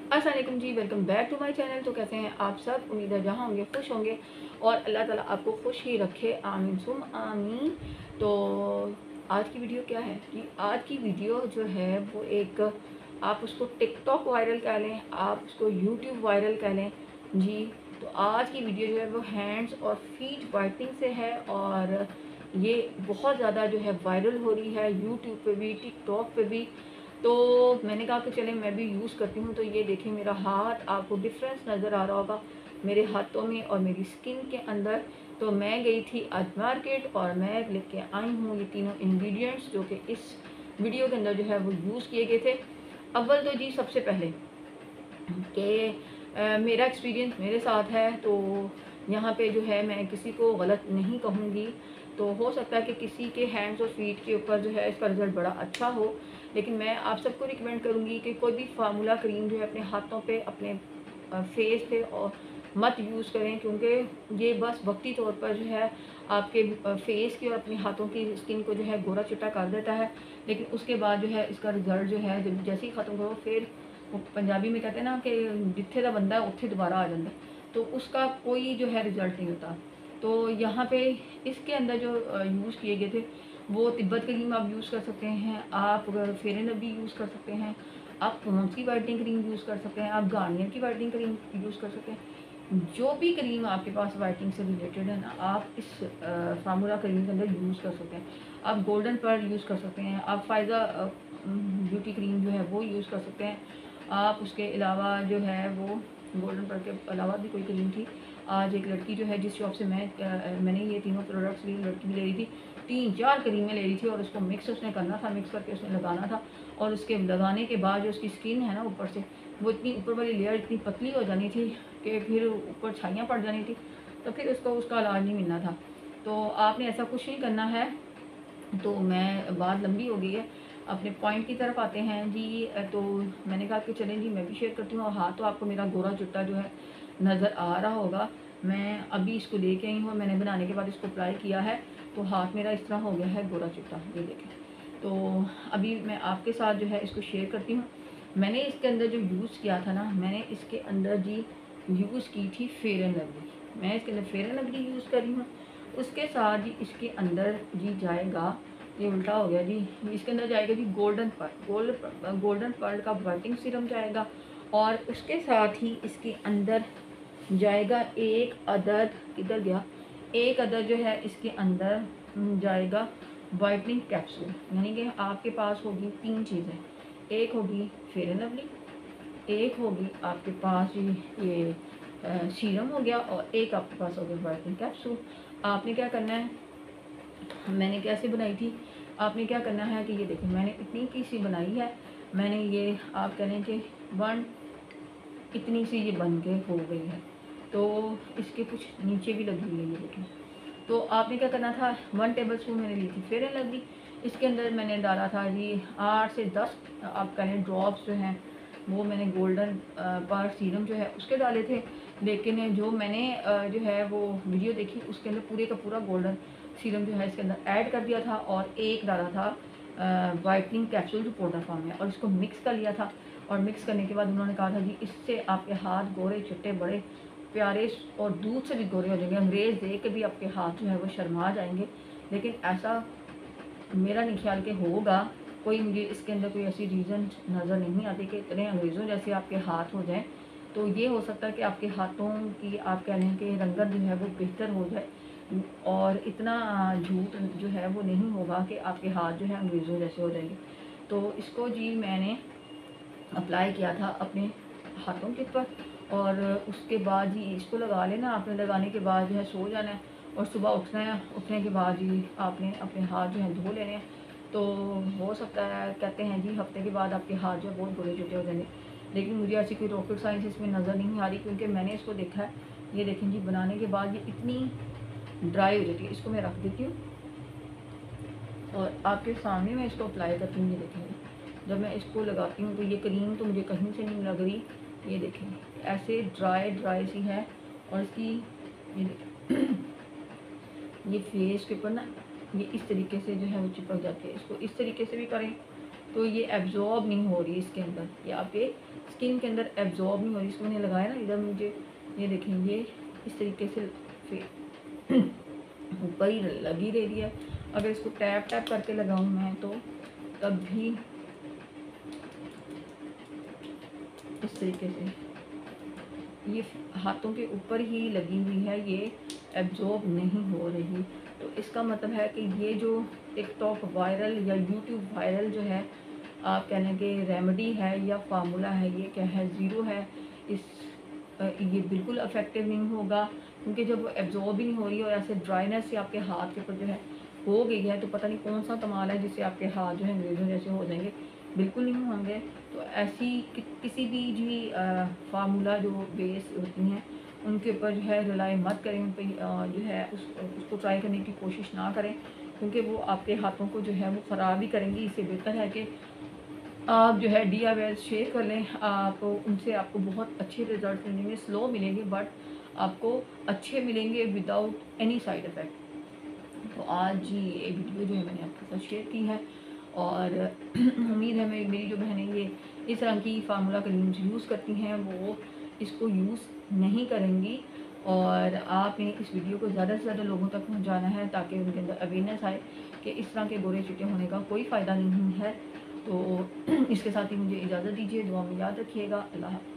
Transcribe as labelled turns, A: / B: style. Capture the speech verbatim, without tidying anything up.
A: अस्सलाम वालेकुम जी, welcome back to my channel. तो कैसे हैं आप सब? उम्मीद है जहाँ होंगे खुश होंगे और अल्लाह ताला आपको खुश ही रखे, आमीन सुम आमीन। तो आज की वीडियो क्या है कि आज की वीडियो जो है वो एक, आप उसको टिकटॉक वायरल कह लें, आप उसको यूट्यूब वायरल कह लें जी। तो आज की वीडियो जो है वो हैंड्स और फीट वाइटनिंग से है और ये बहुत ज़्यादा जो है वायरल हो रही है यूट्यूब पे भी, टिकटॉक पे भी। तो मैंने कहा कि चलें मैं भी यूज़ करती हूँ। तो ये देखिए मेरा हाथ, आपको डिफरेंस नज़र आ रहा होगा मेरे हाथों में और मेरी स्किन के अंदर। तो मैं गई थी आज मार्केट और मैं लेके आई हूँ ये तीनों इंग्रेडिएंट्स जो कि इस वीडियो के अंदर जो है वो यूज़ किए गए थे। अव्वल तो जी सबसे पहले कि अ, मेरा एक्सपीरियंस मेरे साथ है, तो यहाँ पे जो है मैं किसी को गलत नहीं कहूँगी। तो हो सकता है कि किसी के हैंड्स और फीट के ऊपर जो है इसका रिज़ल्ट बड़ा अच्छा हो, लेकिन मैं आप सबको रिकमेंड करूँगी कि कोई भी फार्मूला क्रीम जो है अपने हाथों पे, अपने फेस पे और मत यूज़ करें, क्योंकि ये बस वक्ती तौर पर जो है आपके फेस की और अपने हाथों की स्किन को जो है गोरा चिट्टा कर देता है, लेकिन उसके बाद जो है इसका रिज़ल्ट जो है जब जैसे ही ख़त्म करो फिर वो पंजाबी में कहते हैं ना कि जिथे का बंदा है उत्थे दोबारा आ जाता है, तो उसका कोई जो है रिज़ल्ट नहीं होता। तो यहाँ पे इसके अंदर जो यूज़ किए गए थे वो तिब्बत क्रीम आप यूज़ कर सकते हैं, आप अगर फेयर एंड लवली यूज़ कर सकते हैं, आप पॉन्ड्स की वाइटनिंग क्रीम यूज़ कर सकते हैं, आप गार्नियर की वाइटनिंग क्रीम यूज़ कर सकते हैं। जो भी क्रीम आपके पास वाइटनिंग से रिलेटेड है ना, आप इस फार्मूला क्रीम के अंदर यूज़ कर सकते हैं। आप गोल्डन पर्ल यूज़ कर सकते हैं, आप फ़ायदा ब्यूटी क्रीम जो है वो यूज़ कर सकते हैं। आप उसके अलावा जो है वो गोल्डन पर्ल के अलावा भी कोई क्रीम थी। आज एक लड़की जो है जिस शॉप से मैं अ, मैंने ये तीनों प्रोडक्ट्स ली, लड़की भी ले रही थी, तीन चार क्रीमें ले रही थी और उसको मिक्स उसने करना था, मिक्स करके उसने लगाना था। और उसके लगाने के बाद जो उसकी स्किन है ना ऊपर से, वो इतनी ऊपर वाली लेयर इतनी पतली हो जानी थी कि फिर ऊपर छाइयाँ पड़ जानी थी, तो फिर उसको उसका इलाज नहीं मिलना था। तो आपने ऐसा कुछ नहीं करना है। तो मैं बात लंबी हो गई है, अपने पॉइंट की तरफ आते हैं जी। तो मैंने कहा कि चलें जी मैं भी शेयर करती हूँ। और हाँ, तो आपको मेरा गोरा चुट्टा जो है नज़र आ रहा होगा। मैं अभी इसको लेके आई हूँ, मैंने बनाने के बाद इसको अप्लाई किया है, तो हाथ मेरा इस तरह हो गया है गोरा चुट्टा, ये देखें। तो अभी मैं आपके साथ जो है इसको शेयर करती हूँ। मैंने इसके अंदर जो यूज़ किया था ना, मैंने इसके अंदर जी यूज़ की थी फेयर एंड लवली। मैं इसके अंदर फेयर एंड लवली यूज़ कर रही हूँ। उसके साथ जी इसके अंदर जी जाएगा, ये उल्टा हो गया जी, इसके अंदर जाएगा जी golden pearl, gold golden pearl का वाइटिंग सीरम जाएगा। और उसके साथ ही इसके अंदर जाएगा एक अदद, इधर गया, एक अदद जो है इसके अंदर जाएगा वाइटनिंग कैप्सूल। यानी कि आपके पास होगी तीन चीज़ें, एक होगी फेयर एंड लवली, एक होगी आपके पास ये सीरम हो गया, और एक आपके पास हो गया वाइटनिंग कैप्सूल। आपने क्या करना है, मैंने कैसे बनाई थी, आपने क्या करना है कि ये देखिए मैंने इतनी की सी बनाई है। मैंने ये आप कह लें कि वन इतनी सी ये बन के हो गई है, तो इसके कुछ नीचे भी लगी हुई है, ये देखें। तो आपने क्या करना था, वन टेबल स्पून मैंने ली थी फेयर एंड लवली, इसके अंदर मैंने डाला था जी आठ से दस आप कहें ड्रॉप्स जो हैं वो मैंने गोल्डन पर सीरम जो है उसके डाले थे। लेकिन जो मैंने जो है वो वीडियो देखी उसके अंदर पूरे का पूरा गोल्डन सीरम जो है इसके अंदर ऐड कर दिया था, और एक डाला था वाइटनिंग कैप्सूल जो पाउडर फॉर्म में, और इसको मिक्स कर लिया था। और मिक्स करने के बाद उन्होंने कहा था जी इससे आपके हाथ गोरे चिट्टे बड़े प्यारे और दूध से भी गोरे हो जाएंगे, अंग्रेज़ देख के भी आपके हाथ जो है वो शर्मा जाएंगे। लेकिन ऐसा मेरा नहीं ख्याल के होगा, कोई मुझे इसके अंदर कोई ऐसी रीज़न नज़र नहीं आती कि इतने अंग्रेज़ों जैसे आपके हाथ हो जाएं। तो ये हो सकता है कि आपके हाथों की आप कह लें कि रंगत जो है वो बेहतर हो जाए, और इतना झूठ जो है वो नहीं होगा कि आपके हाथ जो है अंग्रेज़ों जैसे हो जाएंगे। तो इसको जी मैंने अप्लाई किया था अपने हाथों के ऊपर, और उसके बाद जी इसको लगा लेना आपने। लगाने के बाद जो है सो जाना है, और सुबह उठना है, उठने के बाद जी आपने अपने हाथ जो है धो लेने हैं। तो हो सकता है, कहते हैं जी हफ्ते के बाद आपके हाथ जो है बहुत गोरे चिट्टे हो जाएंगे, लेकिन मुझे ऐसी कोई रॉकेट साइंस इसमें नज़र नहीं आ रही, क्योंकि मैंने इसको देखा है। ये देखें जी, बनाने के बाद ये इतनी ड्राई हो जाती है। इसको मैं रख देती हूँ और आपके सामने मैं इसको अप्लाई करती हूँ। ये देखेंगे जब मैं इसको लगाती हूँ तो ये क्रीम तो मुझे कहीं से नहीं लग रही, ये देखें ऐसे ड्राई ड्राई सी है। और इसकी ये देखें ये फेस के ऊपर ना ये इस तरीके से जो है वो चिपक जाती है। इसको इस तरीके से भी करें तो ये एब्जॉर्ब नहीं हो रही इसके अंदर, ये आपके स्किन के अंदर एब्जॉर्ब नहीं हो रही। इसको मैंने लगाया ना इधर, मुझे ये देखें ये इस तरीके से फिर ऊपर ही लगी रही है। अगर इसको टैप टैप करके लगाऊं मैं तो तब भी इस तरीके से ये हाथों के ऊपर ही लगी हुई है, ये एब्जॉर्ब नहीं हो रही। तो इसका मतलब है कि ये जो टिकटॉक वायरल या यूट्यूब वायरल जो है आप कहने के रेमेडी है या फार्मूला है, ये क्या है, ज़ीरो है। इस ये बिल्कुल अफेक्टिव नहीं होगा, क्योंकि जब वो एब्जॉर्ब ही नहीं हो रही और ऐसे ड्राइनेस से आपके हाथ के ऊपर जो है हो गई है, तो पता नहीं कौन सा कमाल है जिससे आपके हाथ जो है रेजर जैसे हो जाएंगे, बिल्कुल नहीं होंगे। तो ऐसी कि, किसी भी जी फार्मूला जो बेस होती हैं उनके ऊपर जो है रिलाई मत करें, उन पर जो है उस उसको ट्राई करने की कोशिश ना करें, क्योंकि वो आपके हाथों को जो है वो ख़राब ही करेंगी। इससे बेहतर है कि आप जो है डी आई वाई शेयर कर लें, आप उनसे आपको बहुत अच्छे रिजल्ट मिलेंगे, स्लो मिलेंगे बट आपको अच्छे मिलेंगे विदाउट एनी साइड इफ़ेक्ट। तो आज ये वीडियो जो है मैंने आपके साथ शेयर की है और उम्मीद है मेरी मेरी जो बहनें ये इस तरह की फार्मूला क्रीम्स यूज़ करती हैं वो इसको यूज़ नहीं करेंगी। और आपने इस वीडियो को ज़्यादा से ज़्यादा लोगों तक पहुंचाना है ताकि उनके अंदर अवेयरनेस आए कि इस तरह के गोरे चिट्टे होने का कोई फ़ायदा नहीं है। तो इसके साथ ही मुझे इजाज़त दीजिए, दुआ में याद रखिएगा। अल्लाह।